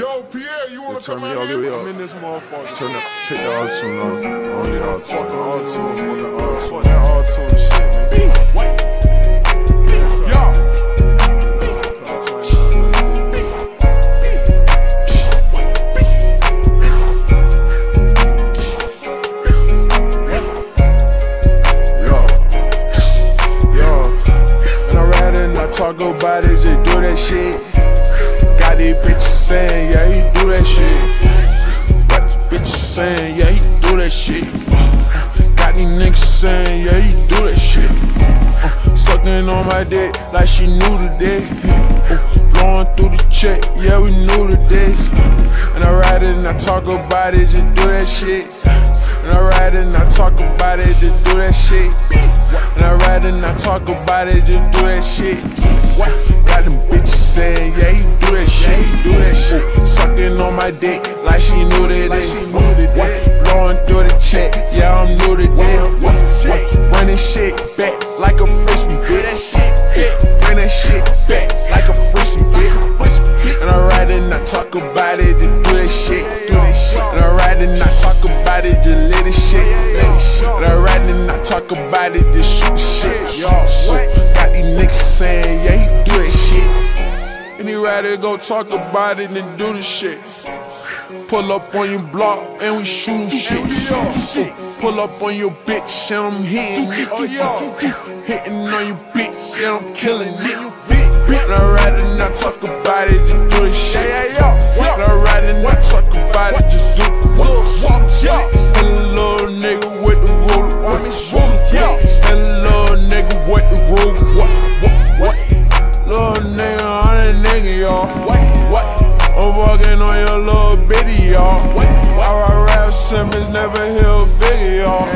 Yo, Pierre, you wanna turn come me out all the here? way up. I'm in this motherfucker. Take the auto-tune off. I don't need auto-tune. Fuck that auto-tune shit, man. Talk about it, just do that shit. Got these bitches saying, yeah, he do that shit. Got these bitches saying, yeah, he do that shit. Got these niggas saying, yeah, he do that shit. Sucking on my dick like she knew today. Blowing through the check, yeah, we knew today. And I ride it and I talk about it, just do that shit. And I ride it and I talk about it, just do that shit. And I ride it and I talk about it, just do that shit. Got them bitches saying, yeah, he do that shit, he do that shit. Sucking on my dick like she knew that day. Blowing through the check, yeah, I'm new to that. Running shit back like a frisbee, bitch. Bring that shit back like a frisbee, bitch. And I ride it and I talk about it, just do that shit. And I ride it and I talk about it, just let it shit. And I ride it and I talk about it, just shoot shit. Got these niggas saying, yeah, he do that shit. And he rather go talk about it than do the shit. Pull up on your block and we shootin' shit. Pull up on your bitch and I'm hitting it. Hitting on your bitch and I'm killing it. And I ride it and I talk about it, just do the shit. And I ride it and I talk about it, just do it. And a little nigga with the ruler. And a little nigga with the ruler. Little nigga on that nigga, y'all. I'm walking on your little bitty, y'all. I rap Simmons, never hit a figure, y'all.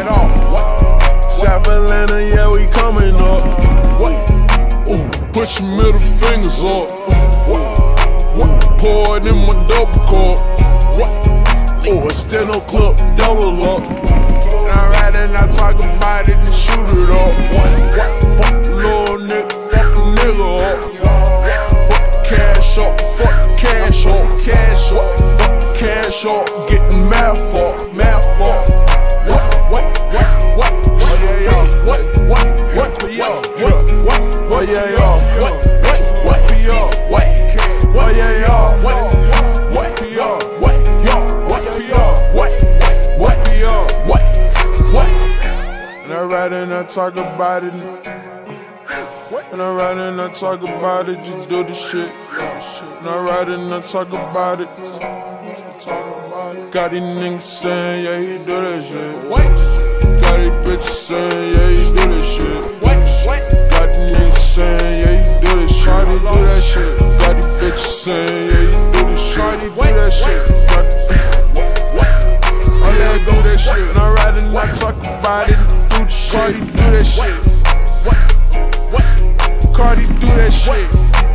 South Atlanta, yeah, we coming up. Put your middle fingers up. Pour it in my double cup. Oh, it's still no clip, double up. And I ride it and I talk about it and shoot it up. Fuck the little nigga, fuck the nigga up. Fuck cash up, fuck cash up, cash up. Fuck cash up, getting mad for, mad for. What? Oh yeah, yo. What? Oh yeah, yo. Oh yeah, yo. Oh yeah, yo. And I ride and I talk about it. And I ride and I talk about it, just do the shit. And I ride and I talk about it. Got these niggas saying, yeah, he do that shit. Got these bitches saying, yeah, he do that shit. Got these niggas saying, yeah, he do that shit. Shawty do that shit. Got these bitches saying, yeah, he do this shit. Shawty do that shit. I let go that shit. And I ride and I talk about it. Do the shit. Carti do that shit. Carti do that shit.